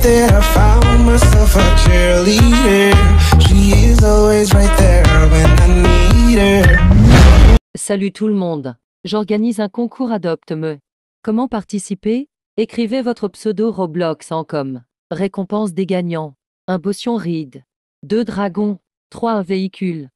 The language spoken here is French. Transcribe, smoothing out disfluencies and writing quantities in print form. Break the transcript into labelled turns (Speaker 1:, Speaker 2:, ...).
Speaker 1: that I found myself a cheerleader. She is always right there when I need her.
Speaker 2: Salut tout le monde. J'organise un concours Adopte-me. Comment participer? Écrivez votre pseudo Roblox en com. Récompense des gagnants. Un potion ride. 2 dragons. 3 un véhicule.